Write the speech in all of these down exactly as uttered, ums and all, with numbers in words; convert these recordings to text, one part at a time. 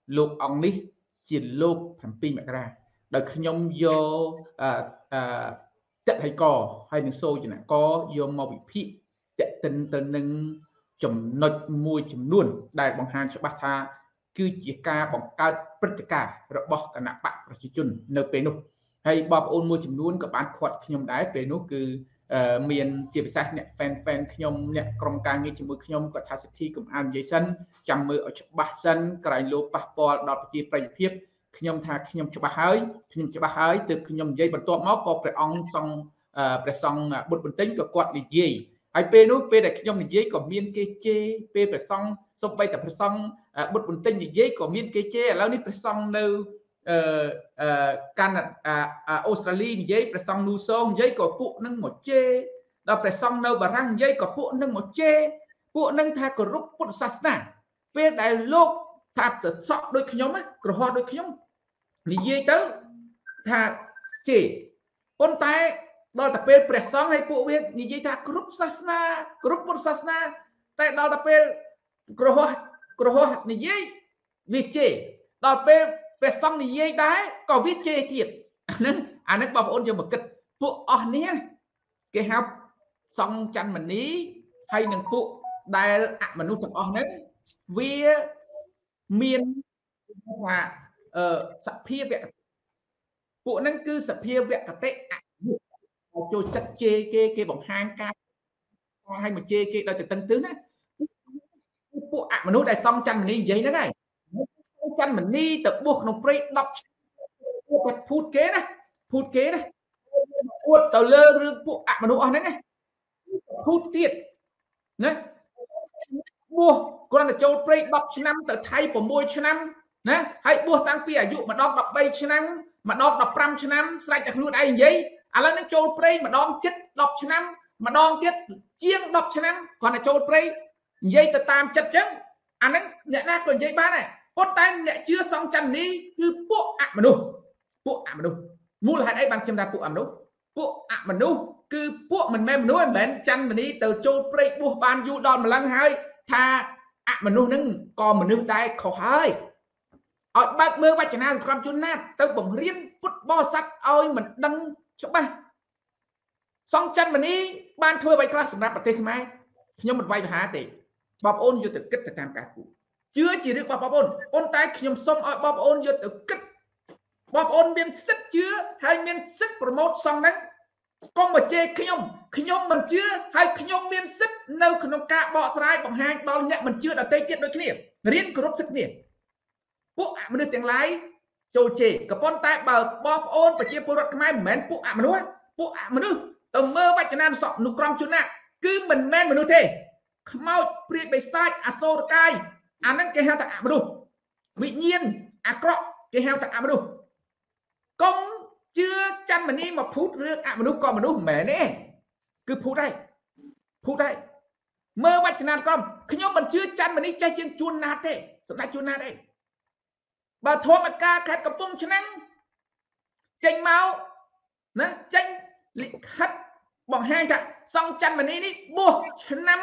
លោកអង្គនេះជាលោក7មករាដោយខ្ញុំយកអឺអឺតហិកហើយនឹងសូចនកយកមកវិភាគតេតិនទៅនឹងចំណុចមួយចំនួនដែលបង្ហាញច្បាស់ថាគឺជាការបង្កើតព្រឹត្តិការណ៍របស់គណៈបកប្រជាជននៅពេលនោះហើយបងប្អូនមួយចំនួនក៏បានខាត់ខ្ញុំដែរពេលនោះគឺមានជាពិសេសអ្នក fan fan ខ្ញុំអ្នកក្រុមការងារជាមួយខ្ញុំគាត់ថាសិទ្ធិកុំអាននិយាយសិនចាំមើលឲ្យច្បាស់សិនក្រែងលោកប៉ះពាល់ដល់ប្រជាប្រិយភាពខ្ញុំថាខ្ញុំច្បាស់ហើយខ្ញុំច្បាស់ហើយទើបខ្ញុំនិយាយបន្ទាប់មកក៏ព្រះអង្គសង្ឃព្រះសង្ឃបុត្របន្ទិញក៏គាត់និយាយហើយពេលនោះពេលដែលខ្ញុំនិយាយក៏មានគេជេរពេលព្រះសង្ឃសូម្បីតែព្រះសង្ឃបុត្របន្ទិញនិយាយក៏មានគេជេរឥឡូវនេះព្រះសង្ឃនៅអឺអឺកាណាអូស្ត្រាលីនិយាយព្រះសង្ឃនូសងនិយាយក៏ពួកនឹងមកជេរដល់ព្រះសង្ឃនៅបារាំងនិយាយក៏ពួកនឹងមកជេរពួកនឹងថាគោរពពុទ្ធសាសនាពេលដែលលោកថាទៅសក់ដូចខ្ញុំក្រហមដូចខ្ញុំនិយាយទៅថាជេរប៉ុន្តែដល់តែពេលព្រះសង្ឃឲ្យពួកវានិយាយថាគ្រប់សាសនាគ្រប់ពុទ្ធសាសនាតែដល់តែពេលក្រហមក្រហមនិយាយវាជេរដល់ពេលព្រះសង្ឃនិយាយដែរក៏វាជេរទៀតអាហ្នឹងអាហ្នឹងបងប្អូនយកមកគិតពួកអស់នេះគេហៅសង្ឃច័ន្ទមនីហើយនឹងពួកដែលអមនុស្សទាំងអស់ហ្នឹងវាមានថាអឺសភាវៈពួកហ្នឹងគឺសភាវៈកតិចូលចិត្តជេរគេគេបង្ហាញការឲ្យមកជេរគេដោយទៅតឹងទឹងណាពួកអមនុស្សដែលសង្ឃច័ន្ទមនីនិយាយហ្នឹងហើយច័ន្ទមនីទៅបួសក្នុងព្រៃដប់គាត់ភូតគេណាភូតគេណាអួតទៅលើរឿងពួកអមនុស្សអស់ហ្នឹងណាភូតទៀតណាបួសគ្រាន់តែចូលព្រៃដប់ឆ្នាំទៅថៃ6ឆ្នាំណាហើយបួសតាំងពីអាយុម្ដង13ឆ្នាំម្ដង15ឆ្នាំស្រេចតែខ្លួនឯងនិយាយឥឡូវនឹងចូលព្រៃម្ដងជិត10ឆ្នាំម្ដងទៀតជាង10ឆ្នាំគ្រាន់តែចូលព្រៃនិយាយទៅតាមចិត្តចឹងអាហ្នឹងអ្នកណាក៏និយាយបានដែរប៉ុន្តែអ្នកជឿសង្ឃច័ន្ទនីគឺពួកអមនុស្សពួកអមនុស្សមូលហេតុអីបានខ្ញុំថាពួកអមនុស្សពួកអមនុស្សគឺពួកមិនមែនមនុស្សមិនមែនច័ន្ទមនីទៅចូលព្រៃបួសបានយូរដល់ម្លឹងហើយថាអមនុស្សហ្នឹងក៏មនុស្សដែរខុសហើយឲ្យបើកមើលវចនានុក្រមជនណាតទៅបង្រៀនពុទ្ធបរិស័ទឲ្យមិនដឹងច្បាស់សង្ឃច័ន្ទមនីបានធ្វើអ្វីខ្លះសម្រាប់ប្រទេសខ្មែរខ្ញុំមិនវាយប្រហារទេបងប្អូនយកទៅគិតទៅតាមការគូជឿជារឿងរបស់បងប្អូនប៉ុន្តែខ្ញុំសូមឲ្យបងប្អូនយកទៅគិតបងប្អូនមានសិទ្ធិជឿហើយមានសិទ្ធិប្រម៉ូទសង្ឃហ្នឹងកុំមកជេរខ្ញុំខ្ញុំមិនជឿហើយខ្ញុំមានសិទ្ធិនៅក្នុងការបកស្រាយបង្ហាញដល់អ្នកមិនជឿដទៃទៀតដូចគ្នារៀនគោរពសិទ្ធិគ្នាពួកអមនុស្សទាំងឡាយចូលជេរក៏ប៉ុន្តែបើបងប្អូនប្រជាពលរដ្ឋខ្មែរមិនមែនពួកអមនុស្សពួកអមនុស្សទៅមើលវចនានុក្រមជនណាគឺមិនមែនមនុស្សទេខ្មោចព្រាយបិសាចអសូរកាយអាហ្នឹងគេហៅថាអមនុស្សវិញ្ញាណអាក្រក់គេហៅថាអមនុស្សកុំជឿច័ន្ទមនីមកភូតរឿងអមនុស្សក៏មនុស្សមិនមែនទេគឺភូតហើយភូតហើយមើលវចនានុក្រមខ្ញុំមិនជឿច័ន្ទមនីចេះជាងជួនណាតទេសម្ដេចជួនណាតទេបើធម្មការខេត្តកំពង់ឆ្នាំងចេញមកណាចេញលិខិតបង្ហាញថាសង្ឃច័ន្ទមនីនេះបួសឆ្នាំ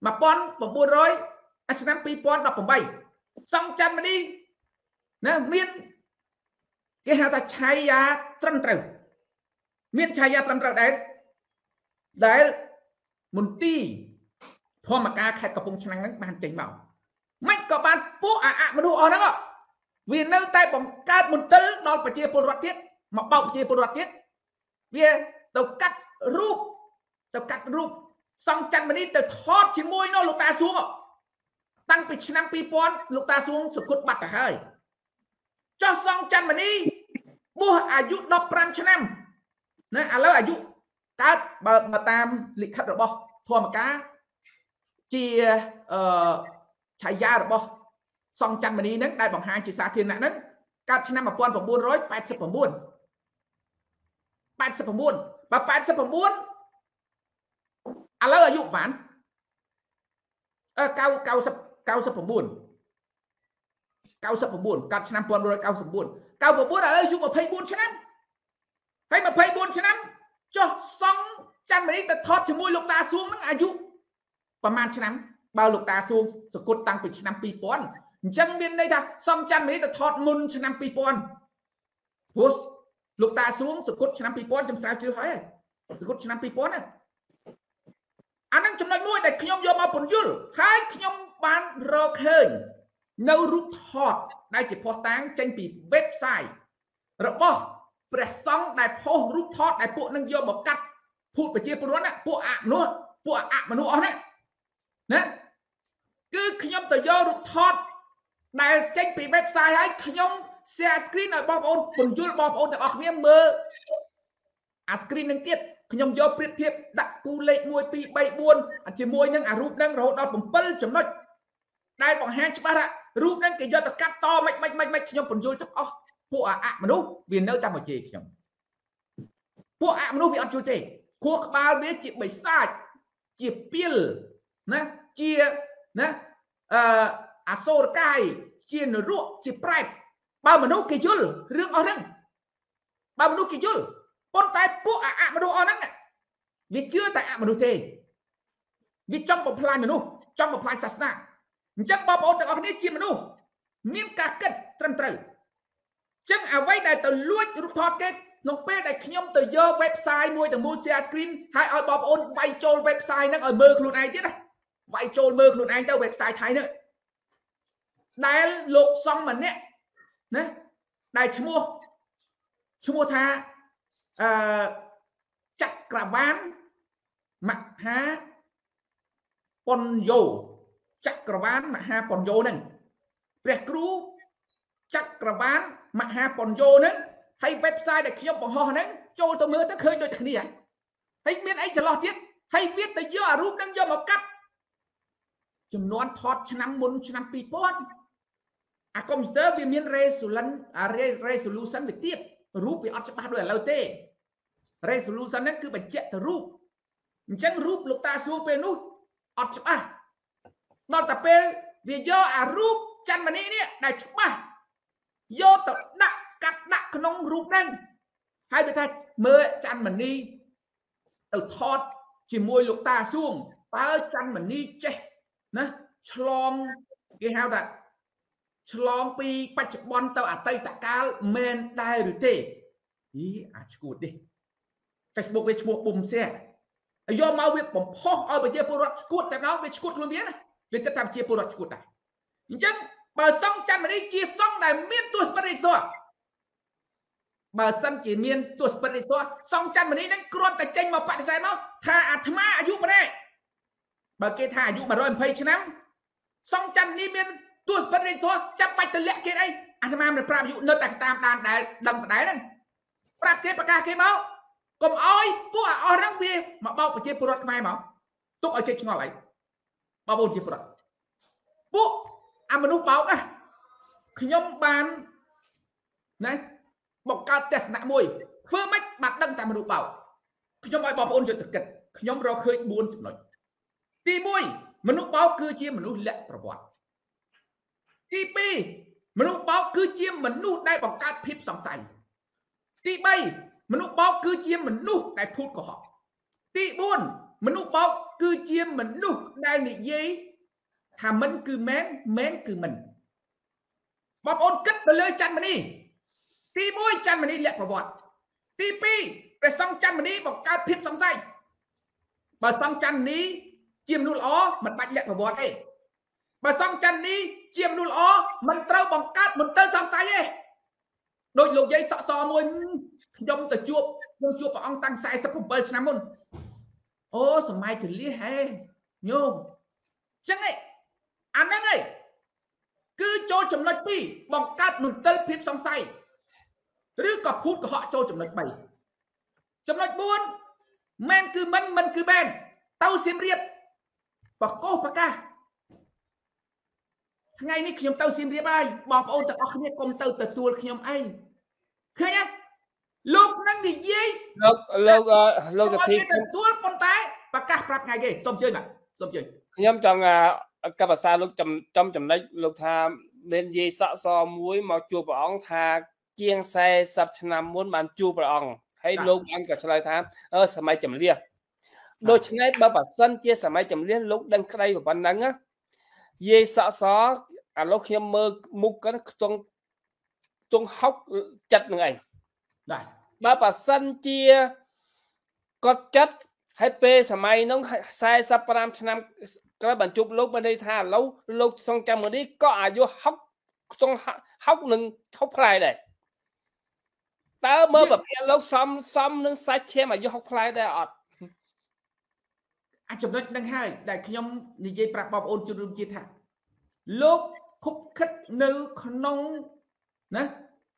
1900ឆ្នាំ2018សង្ឃច័ន្ទមនីណាមានគេហៅថាឆាយាត្រឹមត្រូវមានឆាយាត្រឹមត្រូវដែរដែលមន្ទីរធម្មការខេត្តកំពង់ឆ្នាំងហ្នឹងបានចេញមកមិនក៏បានពួកអមនុស្សអស់ហ្នឹងវានៅតែបង្កើតមន្ទិលដល់ប្រជាពលរដ្ឋទៀតមកបោកប្រជាពលរដ្ឋទៀតវាទៅកាត់រូបទៅកាត់រូបសង្ឃច័ន្ទមនីទៅថតជាមួយនោះលោកតាសួងតាំងពីឆ្នាំ2000លោកតាសួងសគត់បាត់ទៅហើយចុះសង្ឃច័ន្ទមនីបួសអាយុ15ឆ្នាំណាឥឡូវអាយុកើតបើតាមលិខិតរបស់ធម្មការជាអឺឆាយារបស់សង្ឃច័ន្ទមនីហ្នឹងដែលបង្ហាញជាសាធារណៈហ្នឹងកើតឆ្នាំ1989 89បើ89ឥឡូវអាយុប៉ុន្មានអឺ90 99 99កើតឆ្នាំ1999 99ឥឡូវអាយុ24ឆ្នាំហើយ24ឆ្នាំចុះសង្ឃច័ន្ទមនីទៅថតជាមួយលោកតាសួងហ្នឹងអាយុប្រហែលឆ្នាំបើលោកតាសួងសគត់តាំងពីឆ្នាំ2000 chân miền đây ta xong chăn mấy ta thọt môn cho năm pi pon bố lục ta xuống sự cốt cho năm pi pon trong sao chưa hỏi sự cốt cho năm pi pon à anh đang chấm nói mũi để khi nhom vô mà bổn dul hai khi nhom bán rơ khơi nâu rút thọt đây chỉ phô táng tranh bị website rồi bỏ bẻ xong đại phô rút thọt đại bộ năng vô một cắt phụ phải chia phụ á bộ ạ nữa bộ ạ mà nữa đấy nè cứ khi nhom từ vô rút thọt đại tranh bị website hay khi nhom share screen ở bọc ôn bổn dul bọc ôn để ở miếng mơ à screen năng tiết khi nhom vô priết thiệp đặt cu lệ môi pi bay buôn chỉ môi năng à rút năng rồi đọt bấm bấm chấm nói đại bằng hai chấm ba ạ rút năng cái giờ ta cắt to mạch mạch mạch mạch khi nhom bổn dul chắc oh bộ ạ mà đúng vì nơi ta mà chê khi nhom bộ ạ mà đúng vì ăn chui tê cuộc ba biết chị bảy sai chị piel nè chia nè à sô cay chia nửa ruộng chị prai ba mà đúng cái dul riêng ở răng ba mà đúng cái dul con tay bộ ạ mà đúng ở răng vì chưa tại ạ mà đúng tê vì trong một plan mà đúng trong một plan sasna chắc ba bộ tại ở đây chia mà đúng miếng cá cất trầm trời chẳng à vay đại từ lui rút thọt kết nông pe đại khi nhom từ vô website nuôi từ mua share screen hay ở bọc ôn vay trôi website nó ở mơ luôn ai chứ này vay trôi mơ luôn ai đâu website thái nữa đại lục xong mà nè nè đại chú mua chú mua tha chặt cả ván mặt há pon dầu chặt cả ván mặt ha pon dầu nè bẹt cru chặt cả ván mặt ha pon dầu nè hay website để khi bọn họ nè cho tôi mới tới khơi đôi thằng này hay biết ấy chỉ lo tiết hay biết tới giờ rút đang do một cắt chùm nón thọt cho năm môn cho năm pi pon à computer vì miền resolution à resolution về tiếp rút vì ở cho ba đôi lâu tê resolution đó cứ phải chạy từ rút chẳng rút lục ta xuống bên nút ở cho ba nó tập bên vì do à rút chân mà đi nè đại chụp ba do tập nặng cắt nặng cái nông rút đanh hai bên thay mơ chân mà đi từ thọt chỉ môi lục ta xuống ba chân mà đi che nè chlong cái hao thật chlong pi bạch bon tao ở tây tạ cá men đai rồi tê ý à chú đi Facebook về chụp bùm xe do mau việc bấm phốt ở bây giờ product cút tại nó về cút luôn biết này về cái tham chia product cút này nhưng bờ sông chân mà đi chia sông này miên tuột bật đi rồi bờ sông chỉ miên tuột bật đi rồi sông chân mà đi đánh cron tại tranh mà bạn sai nó tha à thma à dụ mà đây bờ kia tha dụ mà rồi em thấy chứ nắm sông chân đi miên tuột bật đi rồi chấp bạch từ lẹ kia đây à thma mình làm dụ nơi tại tam đàn đài đầm đáy này làm kia bạc kia máu còn ơi pú à ở răng bia mà bao phải chia product mai mà túc ở kia ngon lại bao bồn chia product pú à mình lúc báo à khi nhóm bán này bọc cao test nặng mùi phơ mách bạc đăng tại mình lúc báo khi nhóm ai bao ôn chuyện thực kịch khi nhóm rau khơi buôn chụp nói ti mùi mình lúc báo cứ chia mình lúc lẹប្រវត្តិទីពីរមនុស្សបោកគឺជាមនុស្សដែលបង្កើតភាពសង្ស័យទីបីមនុស្សបោកគឺជាមនុស្សដែលភូតកុហកទីបួនមនុស្សបោកគឺជាមនុស្សដែលនិយាយថាមិនគឺមែនមែនគឺមិនបងប្អូនគិតទៅលើច័ន្ទមនីទីមួយច័ន្ទមនីលក្ខប្រវត្តិទីពីរព្រះសង្ឃច័ន្ទមនីបង្កើតភាពសង្ស័យបើសង្ឃច័ន្ទមនីជាមនុស្សល្អមិនបាច់លក្ខប្រវត្តិទេបើសង្ឃច័ន្ទមនីជាមនុស្សល្អមិនត្រូវបង្កើតមន្ទិលសង្ស័យទេដូចលោកយាយសក់សមួយខ្ញុំទៅជួបខ្ញុំជួបព្រះអង្គតាំងสี่สิบเจ็ดឆ្នាំមុនអូសម័យចលៀសហេញោមចឹងឯងអាហ្នឹងឯងគឺចូលចំណុចពីរបង្កើតមន្ទិលភាពសង្ស័យឬក៏ភូតកុហកចូលចំណុចបីចំណុចបួនមែនគឺមិនមិនគឺមែនទៅសៀមរាបបកោសប្រកាសថ្ងៃនេះខ្ញុំទៅសៀមរាបហើយបងប្អូនទាំងអស់គ្នាកុំទៅទទួលខ្ញុំអីឃើញទេលោកនឹងនិយាយលោកលោកលោកសធីទទួលប៉ុន្តែប្រកាសប្រាប់ថ្ងៃគេសូមជឿបាទសូមជឿខ្ញុំចង់កបសាលោកចំចំណុចលោកថាមាននិយាយសក់សមួយមកជួបព្រះអង្គថាជាងสี่สิบឆ្នាំមុនបានជួបព្រះអង្គហើយលោកបានក៏ឆ្លើយថាអឺសម័យចម្លៀសដូច្នេះបើបើសិនជាសម័យចម្លៀសលោកដឹងក្តីប៉ុណ្ណឹងយាយសក់ស à lúc khi mơ mục cái tuông tuông hóc chặt người ảnh ba bà sân chia có chất hay p sả mày nó sai sắp ram năm cái bản chụp lúc bên đây thà lâu lúc xong trăm ở đi có ai vô hóc tuông hóc nâng hóc lại đây ta mơแบบlúc xong xong nâng sai che mà vô hóc lại đây ọt anh chụp nó đang hai đại khi nhom như vậy bạc bọc ôn chụp chia thà lúc khúc khích nữ nông nè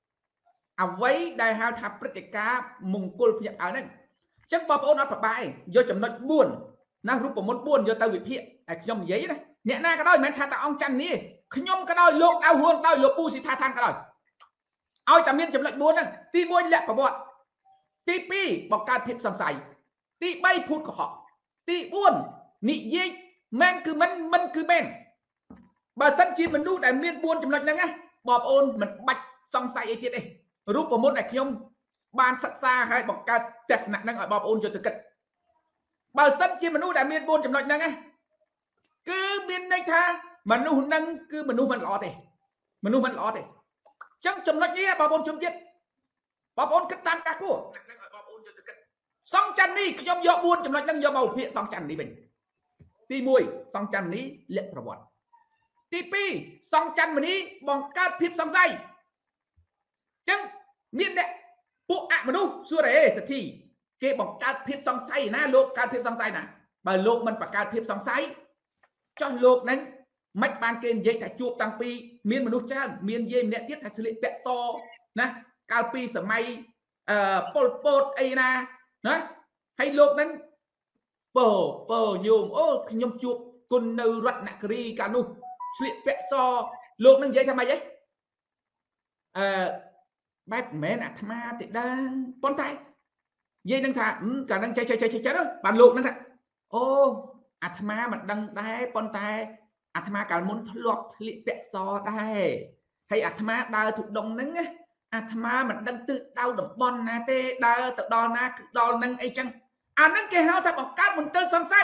à vậy đại hào thápประกามงคลพยักเอานั่นจังบอบโอนอัดปะไปโยจำนวนบ้วนนะรูปประมวลบ้วนโยตาวิเพียไอ้ขยมยัยนะเนี่ยหน้าก็ได้แม้ทาตาองจันนี่ขยมก็ได้โลกดาวหวนได้โลปูสิทาทานก็ได้เอาแต่เมียนจำนวนบ้วนนั่นตีบ้วนแหลกประบดตีปีบอกการผิดสงสัยตีใบพูดกับhọตีบ้วนนี่ยิ่งแม่นคือมันมันคือแม่นบาสันชีมันดูแต่เมียนบ้วนจำนวนนั่นไงบอบโอนมันบัดสงสัยไอ้เจี๊ยดรูปประมวลไอ้ขยมบานสักซาให้บอกการแต่สนักนั่งอ่อยบอบโอนจนถึงกันบาสันชีมนุษย์แต่เมียนบนจำนวนนั่งไงคือเมียนในท่ามนุษย์นั่งคือมนุษย์มันหล่อเตะมนุษย์มันหล่อเตะจังจำนวนนี้บอบโอนจมเย็ดบอบโอนขึ้นตามกากู้สองจันนี้ขยมยอบวนจำนวนนั่งยอเบาเพียสองจันนี้เป็นตีมวยสองจันนี้เละประวัติตีปีสองจันวันนี้บอกการผิดสองใจจังเมียนเนี่ยพวกอะมนุษย์ส่วนไหนสักทีเก็บบอกการเพียบสองไซนะโลกการเพียบสองไซนะบางโลกมันประกาศเพียบสองไซจนโลกนั้นไม่บานเกณฑ์ยัยแต่จูบต่างปีเมียนมนุษย์จ้าเมียนเยี่ยมเนี่ยที่ถ่ายสิริเปะโซนะการปีสมัยเอ่อโปลโปดไอ้นะนะให้โลกนั้นเปิดเปิดโยมโอ้ขยมจูบกุนนรัตนกรีการนุสิริเปะโซโลกนั้นยัยทำไมยัยเอ่อแบบแม่น่ะธรรมะติดดังปนไทยยี่นั่งถ่าการนั่งใจใจใจใจđó bàn luộcนั่งถ่าโอ้อาธรรมะมันดังได้ปนไทยอาธรรมะการมุนทะลวกทะเลเปะซอได้ให้อาธรรมะดาวถูกดงนั่งอาธรรมะมันดังตื่นดาวดงบอลนะเต้ดาวตะดอนนะดอนนั่งไอ้จังอันนั้นแกเฮาถ้าบอกการมุนเตอร์สังไซ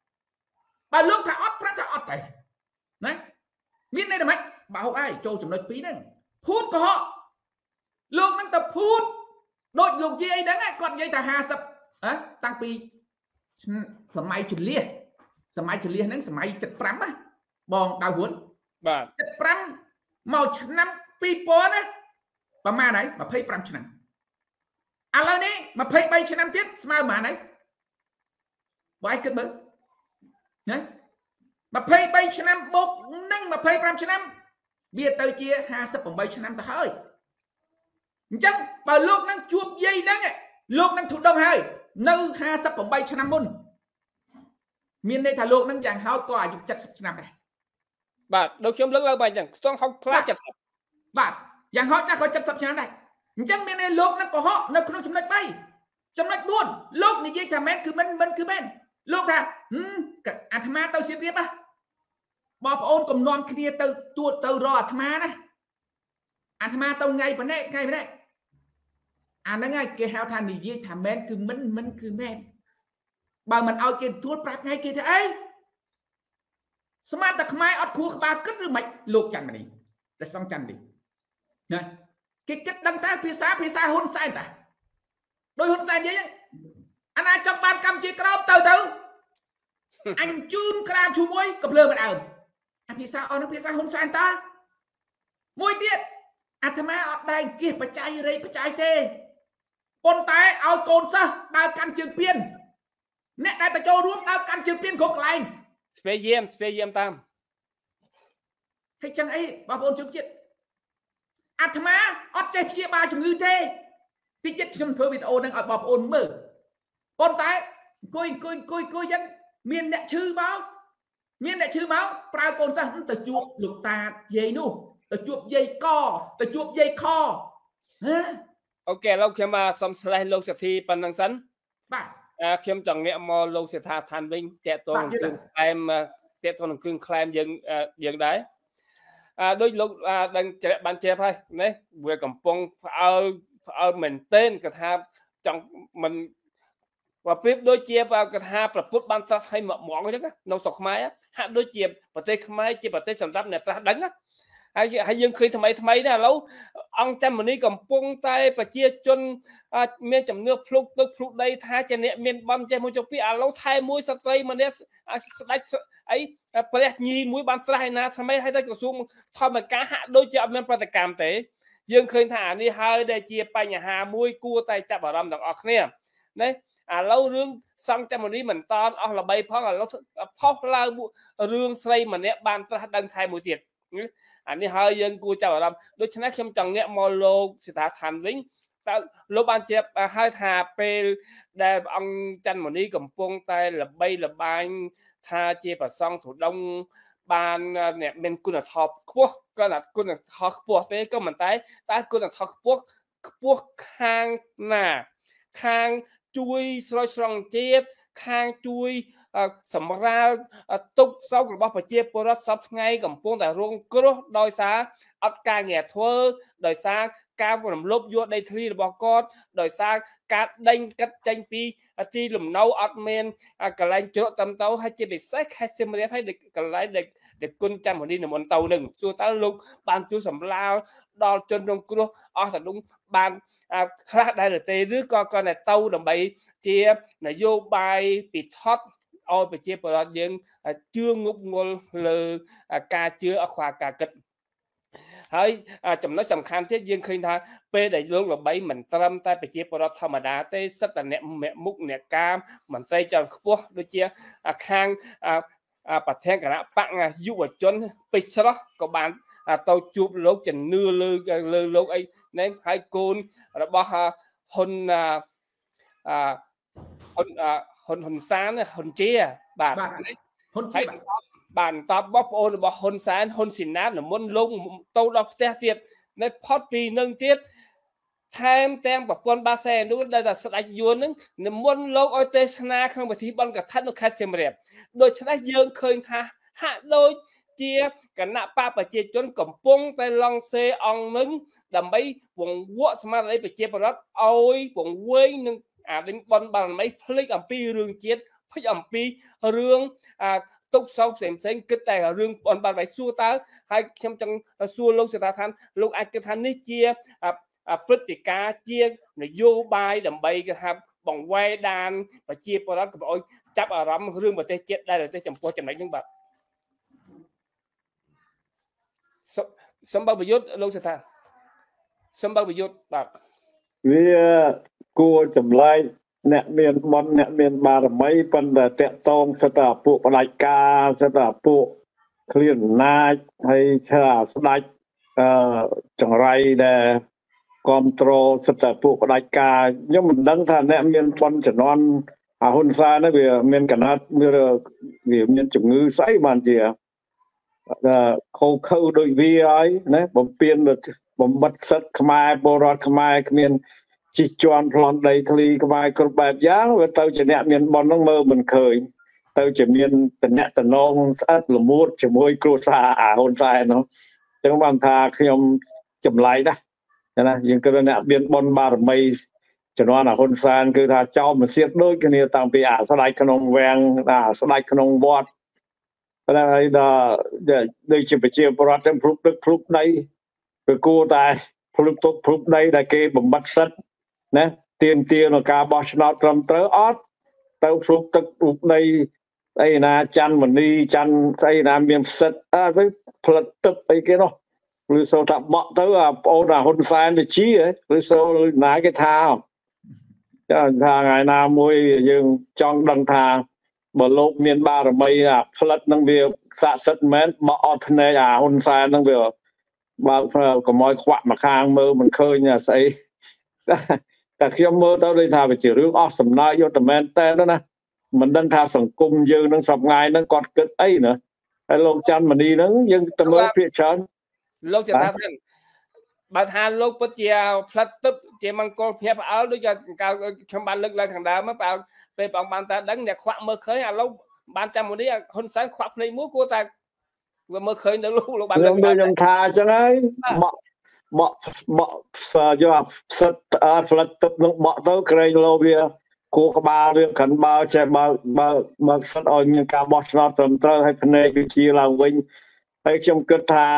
bàn luộcถ่าอดพระถ่าอดไปนะมิดในทำไมบ่าวไอ้โจจำนวนปีนั่งพูดก็เหาะลูกนั่งแต่พูดโดยลูกยี่ไอ้นั่นไงก่อนยี่แต่หาสับอ่ะตั้งปีสมัยจุดเลี้ยสมัยจุดเลี้ยนั้นสมัยจัดปรำอ่ะบองดาวหุ่นจัดปรำเมาชนะปีปอนะประมาณไหนมาเพ่ยปรำชนะอะไรนี่มาเพ่ยใบชนะเตี้ยสมัยมาไหนไว้เกิดเบอร์นะมาเพ่ยใบชนะบกนั่งมาเพ่ยปรำชนะเบียร์เตยเจียหาสับผมใบชนะแต่เฮ้ยจังบาลูกนั่งจูบยัยนั่งลูกนั่งถูกดองให้นั่งหาสับผมใบชนะมุนมีในถ่ายลูกนั่งอย่างเฮาก็อายุจัดสับชนะไปบาทโดยเชื่อมเรื่องเราไปอย่างต้องเขาพลาดจัดสับบาทอย่างเฮาจะเขาจัดสับชนะได้จังมีในลูกนั่งก็เหาะนั่งคุณจำนวนไปจำนวนด้วนลูกนี่ยี่ทำแม่คือมันมันคือแม่ลูกท่าอืมกับอาธรรมะเตาเสียเรียบป่ะบอบโอนกับนอนเคลียร์เตาตัวเตารออาธรรมะนะอาธรรมะเตาไงปะเนี่ยไงปะเนี่ยอันนั้นไงเกี่ยวทานนี่ยี่ทำแม่คือมันมันคือแม่บางมันเอาเกณฑ์ทั่วปรับไงเกณฑ์เอ้ยสมาร์ตขมายอัดคู่ขบาขึ้นหรือไม่ลูกจันมันนี่แต่สองจันดินะเกณฑ์ดังแต่พิซซ่าพิซซ่าหุ่นไส้แต่โดยหุ่นไส้ยังอันนั้นจับบานกำจีกรอบเต่าเต่าอันจูนกราบชูมวยกับเรือมันเอาอันพิซซ่าเอาน้ำพิซซ่าหุ่นไส้ตามวยเตี้ยอาธรรมะอัดได้เกี่ยวปัจจัยอะไรปัจจัยเตปนแต่เอาโกนซะดาวกันจึงเปลี่ยนเนี่ยได้แต่โจรวมดาวกันจึงเปลี่ยนของไกลสเปเยียมสเปเยียมตามให้จังไอ้บาปนจุกจิตอาธรรมะอัดใจเชียบาจมือเตที่จิตชมเธอวิดีโอนั่งอัดบาปนมือปนแต่กุยกุยกุยกุยยังเมียนเนี่ยชื่อเมาเมียนเนี่ยชื่อเมาปลายโกนซะแต่จูบลูกตาเย่นู่แต่จูบเย่ก้อแต่จูบเย่คอฮะโอเคเราเขียนมาสมสลายโลกเศรษฐีปันนังสันบ้าเขียนจังเนี่ยมอโลกเศรษฐาทันวิ่งแตะตัวหนึ่งครึ่งคลายมาแตะตัวหนึ่งครึ่งคลายยังยังได้โดยโลกดังจะบันเจ็บให้เนี่ยเวกับปงเอาเอาเหมือนเต้นกระทาจังมันว่าปิ๊บโดยเจี๊ยบเอากระทาประพุทธบันทัดให้หมอกหมอกก็จังนะนองสกไม้ฮะโดยเจี๊ยบประเทศไม้เจี๊ยบประเทศสำรับเนี่ยตาดังนะហើយហើយយើងឃើញថ្មីថ្មីនេះឥឡូវអង្គចាំមនីកំពុងតែប្រជាជនមានចំនួនភ្លុកទឹកភ្លុកដីថាជាអ្នកមានបន់ចេះមួយចុះពីឥឡូវថែមួយស្ត្រីម្នាក់ស្ដេចអីព្រះញីមួយបានត្រាស់ឯណាថ្មីហើយទៅក្រសួងធម្មការហាក់ដូចជាអត់មានប្រតិកម្មទេយើងឃើញថាអានេះហើយដែលជាបញ្ហាមួយគួរតែចាប់អារម្មណ៍ទាំងអស់គ្នាណាឥឡូវរឿងសង្ឃចាំមនីមិនតាន់អស់ល្បីផងឥឡូវផុសឡើងរឿងស្រីម្នាក់បានត្រាស់ដឹងថែមួយទៀតអានេះហើយយើងគួរចាប់អារម្មណ៍ដូច្នេះខ្ញុំចង់ងាកមកលោកសិដ្ឋាឋានវិញតើលោកបានជាហៅថាពេលដែលអង្គច័ន្ទមនីកំពុងតែល្បីល្បាញថាជាប្រសង់ទ្រដងបានអ្នកមានគុណធម៌ខ្ពស់ក៏ថាគុណធម៌ខ្ពស់ទេក៏មិនតែតែគុណធម៌ខ្ពស់ខ្ពស់ខាងណាខាងជួយស្រោចស្រង់ជាតិខាងជួយសម្រាលទុកសោករបស់ប្រជាពលរដ្ឋសពថ្ងៃកំពុងតែរងគ្រោះដោយសារអត់ការងារធ្វើដោយសារការរំលោភយកដីធ្លីរបស់គាត់ដោយសារការដេញកាត់ចេញពីទីលំនៅអត់មានកន្លែងជ្រកតាមទៅហើយជាពិសេសខេត្តសៀមរាបហើយកន្លែងដែលគុណចាំមនីនិមន្តទៅនឹងជួតើលោកបានជួយសម្រាលដល់ជនរងគ្រោះអស់ទាំងនោះបានខ្លះដែរទេឬក៏គាត់តែទៅដើម្បីជានយោបាយពិថត់ឲ្យប្រជាពលរដ្ឋយើងជឿងប់ងល់លើការជឿអខ្វះការគិតហើយចំណុចសំខាន់ទៀតយើងឃើញថាពេលដែលលោកល្បីមិនត្រឹមតែប្រជាពលរដ្ឋធម្មតាទេសិតតែអ្នកមុខអ្នកកាមមន្ត្រីជាន់ខ្ពស់ដូចជាខាងប្រធានគណៈបកយុវជនពេជ្រស្រស់ក៏បានទៅជួបលោកជំនឿលើលើលោកអីនេះហើយកូនរបស់ហ៊ុនអហ៊ុនហ៊ុនហ៊ុនសានហ៊ុនជាបាទហ៊ុនជាបានតបបងប្អូនរបស់ហ៊ុនសែនហ៊ុនស៊ីណាតនិមន្តលោកទៅដល់ផ្ទះទៀតនៅផុតពីនឹងទៀតថែមទាំងប្រពន្ធបាសែនោះដែលតែស្ដេចយួននឹងនិមន្តលោកឲ្យទេសនាក្នុងពិធីបុណ្យកឋិននៅខេត្តសៀមរាបដូច្នេះយើងឃើញថាហាក់ដូចជាគណៈបកប្រជាជនកំពុងតែឡង់សេអង្គនឹងដើម្បីវង្វក់ស្មារតីប្រជាពលរដ្ឋឲ្យវង្វេងនឹងអាវិញបនបារមីភ្លេចអំពីរឿងជាតិភ្លេចអំពីរឿងអាទុកសោកផ្សេងផ្សេងគិតតែរឿងបនបារមីសួរតើហើយខ្ញុំចង់សួរលោកសេដ្ឋាឋានលោកអាចគិតថានេះជាព្រឹត្តិការណ៍ជានយោបាយដើម្បីគេថាបង្វែរដានប្រជាពលរដ្ឋកុំឲ្យចាប់អារម្មណ៍រឿងប្រទេសជាតិដែរទេចំពោះចំណុចនេះបាទសម្បត្តិប្រយុទ្ធលោកសេដ្ឋាសម្បត្តិប្រយុទ្ធបាទវាគួរចម្លែកអ្នកមានបនអ្នកមានបារមីប៉ុន្តែតាក់តងសិតតែពួកផ្ដាច់ការសិតតែពួកឃ្លានអំណាចហើយថាស្ដាច់អឺចង្រៃដែលគ្រប់គ្រងសិតតែពួកផ្ដាច់ការខ្ញុំមិនដឹងថាអ្នកមានបនជំនាន់អាហ៊ុនសែននេះវាមានកណាត់វាមានជំងឺស្អីបានជាខូខើដូចវាហើយណាបំពេញបំបត្តិសិទ្ធិខ្មែរពលរដ្ឋខ្មែរគ្មានជីជន់ប្លន់ដីធ្លីខ្មែរគ្រប់បែបយ៉ាងវាទៅជាអ្នកមានបនហ្នឹងមើលមិនឃើញទៅជាមានតំណែងតំណងស្អិតល្មួតជាមួយគ្រួសារអាហ៊ុនសែនហ្នឹងអញ្ចឹងបានថាខ្ញុំចម្លែកណាណាយើងគិតថាអ្នកមានបនបារមីជំនាន់អាហ៊ុនសែនគឺថាចោលមកសៀតដូចគ្នាតាំងពីអាស្ដេចក្នុងវាំងអាស្ដេចក្នុងវត្តតែហើយដល់ដូចជាប្រជាពលរដ្ឋទាំងព្រឹកទឹកព្រឹកដីគឺគួរតែព្រឹកទុកព្រឹកដីដែលគេបំបត្តិសិទ្ធិណាទៀមទានៅការបោះឆ្នោតត្រឹមត្រូវអត់ទៅព្រឹកទឹកព្រឹកដីអីណាច័ន្ទមនីច័ន្ទស្អីណាមានសិទ្ធិអើទៅផលិតទឹកអីគេនោះឬសូថាបក់ទៅអាប្អូនអាហ៊ុនសែនទៅជាឬសូណាគេថាចាថាថ្ងៃណាមួយយើងចង់ដឹងថាបើលោកមានបារមីអាផ្លិតនឹងវាស័ក្តិសិទ្ធិមែនបក់អត់ភ្នែកអាហ៊ុនសែននឹងវាបើកុំឲ្យខ្វាក់មកខាងមើលមិនឃើញស្អីតែខ្ញុំមើលទៅដូចថាវាជារឿងអស់សំណើចយកតែមែនតែនណាមិនដឹងថាសង្គមយើងនឹងសប្ងាយនឹងគាត់គិតអីណាហើយលោកច័ន្ទមនីហ្នឹងយើងទៅមើលភាគច្រើនលោកចតាថាបើថាលោកពិតជាផ្លិតទឹកជាមង្គលភ័ព្វផ្អើលដូចខ្ញុំបានលើកឡើងខាងដើមបើពេលបងបានតែដឹងអ្នកខ្វាក់មើលឃើញឥឡូវបានចាំមួយនេះហ៊ុនសែនខ្វាក់ភ្នែកមួយគួរតែវាមើលឃើញនៅលោកលោកបានលើកឡើងខ្ញុំថាអញ្ចឹងហើយបក់បក់បក់យកផ្សិតផ្លិតទឹកនឹងបក់ទៅក្រែងលោវាគួរក្បាលវាកាន់បើចេះបើបើបើផ្សិតឲ្យមានការបោះឆ្នោតត្រឹមត្រូវឲ្យភ្នែកវាជាឡើងវិញហើយខ្ញុំគិតថា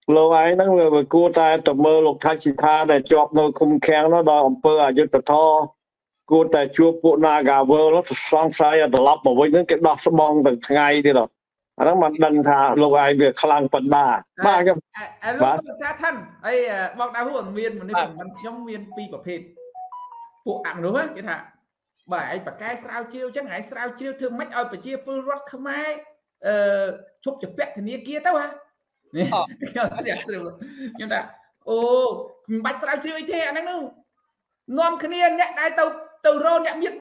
លោកឯងហ្នឹងវាគួរតែទៅមើលលោកថាជីថាដែលជាប់នៅឃុំឃាំងនោះដល់អំពើអយុត្តិធម៌គួរតែជួបពួក Nagawal នោះសង្ស័យត្រឡប់មកវិញហ្នឹងគេដោះស្បង់ទាំងថ្ងៃទៀតអាហ្នឹងមិនដឹងថាលោកឯងវាខ្លាំងប៉ុណ្ណាបាទខ្ញុំបាទលោកថាថាហើយបងដៅហ៊ូមានមនុស្សមិនខ្ញុំមានពីរប្រភេទពួកអមនុស្សគេថាបើឯងបកកែស្រាវជ្រាវអញ្ចឹងឯងស្រាវជ្រាវធ្វើម៉េចឲ្យប្រជាពលរដ្ឋខ្មែរអឺឈប់ជាពាក់ធនាគារទៅហ៎នេះខ្ញុំថាខ្ញុំថាអូមិនបាច់ស្រាវជ្រាវអីទេអាហ្នឹងនោះនាំគ្នាអ្នកដែលទៅទៅរកអ្នកមាន